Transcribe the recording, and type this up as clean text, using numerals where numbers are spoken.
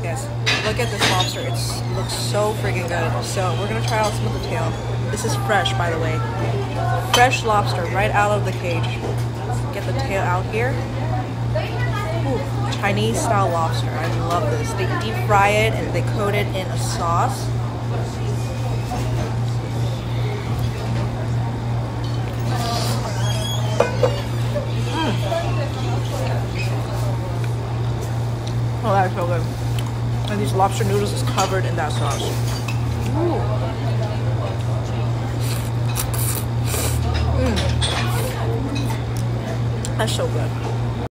Guys, look at this lobster. It looks so freaking good. So we're gonna try out some of the tail. This is fresh, by the way. Fresh lobster right out of the cage. Get the tail out here. Ooh, Chinese style lobster. I love this. They deep fry it and they coat it in a sauce. Oh, that's so good. And these lobster noodles is covered in that sauce. Ooh. That's so good.